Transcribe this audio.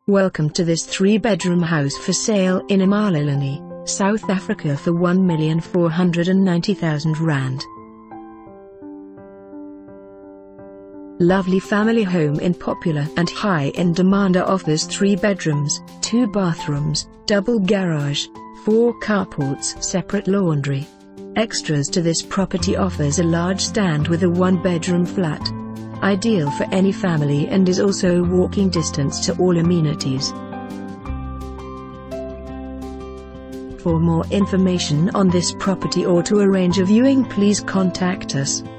Welcome to this 3-bedroom house for sale in Emalahleni, South Africa for R1,490,000. Lovely family home in popular and high-in-demand offers 3 bedrooms, 2 bathrooms, double garage, 4 carports, separate laundry. Extras to this property offers a large stand with a 1-bedroom flat. Ideal for any family and is also walking distance to all amenities. For more information on this property or to arrange a viewing, please contact us.